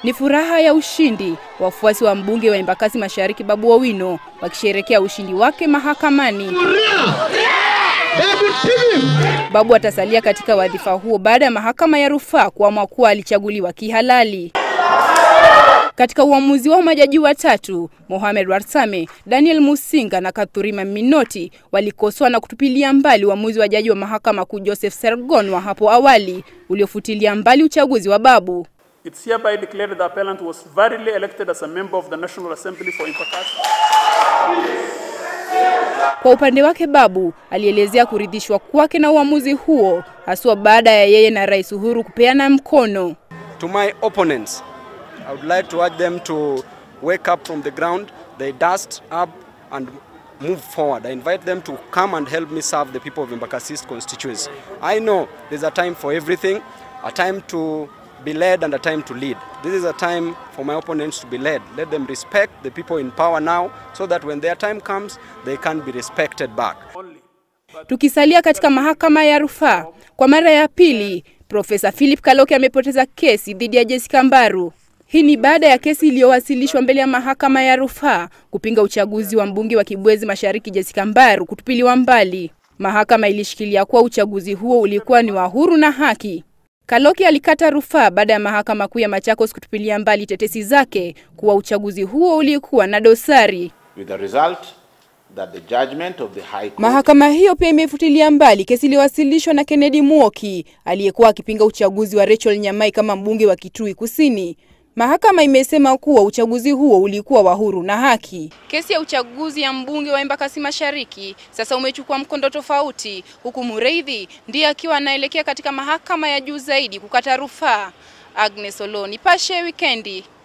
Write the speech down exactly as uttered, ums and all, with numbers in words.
Ni furaha ya ushindi, wafuasi wa mbunge wa Embakasi Mashariki Babu Owino wakisherehekea ushindi wake mahakamani. Babu atasalia katika wadhifa huo baada ya mahakama ya rufaa kuamua kuwa alichaguliwa kihalali. Katika uamuzi wa majaji watatu, Mohamed Warsame, Daniel Musinga na Kathurima Minoti walikosoa na kutupilia mbali uamuzi wa jaji wa mahakama kuu Joseph Sergon wa hapo awali uliofutilia mbali uchaguzi wa Babu. It's hereby declared that the appellant was validly elected as a member of the National Assembly for Embakasi. Kwa upande wake Babu alielezea kuridhishwa kwake na uamuzi huo, haswa baada ya yeye na Rais Uhuru kupeana mkono. To my opponents, I would like to urge them to wake up from the ground, they dust up and move forward. I invite them to come and help me serve the people of Embakasi constituency. I know there's a time for everything, a time to be led and a time to lead. This is a time for my opponents to be led. Let them respect the people in power now so that when their time comes, they can be respected back. Tukisalia katika mahakama ya rufaa, kwa mara ya pili, Profesa Philip Kaloke amepoteza kesi dhidi ya Jessica Mbaru. Hii ni baada ya kesi iliyowasilishwa mbele ya mahakama ya rufaa kupinga uchaguzi wa mbunge wa Kibwezi Mashariki Jessica Mbaru kutupiliwa mbali. Mahakama ilishikilia kuwa uchaguzi huo ulikuwa ni wa huru na haki. Kaloke alikata rufaa baada ya mahakama kuu ya Machakos kutupilia mbali tetesi zake kuwa uchaguzi huo ulikuwa na dosari. With the result that the judgment of the High Court. Mahakama hiyo pia imefutilia mbali kesi iliyowasilishwa na Kennedy Muoki aliyekuwa akipinga uchaguzi wa Rachel Nyamai kama mbunge wa Kitui Kusini. Mahakama imesema kuwa uchaguzi huo ulikuwa wa huru na haki. Kesi ya uchaguzi ya mbunge wa Embakasi Mashariki sasa umechukua mkondo tofauti, huku Mureithi ndiye akiwa anaelekea katika mahakama ya juu zaidi kukata rufaa. Agnes Oloni, Pashe Wikendi.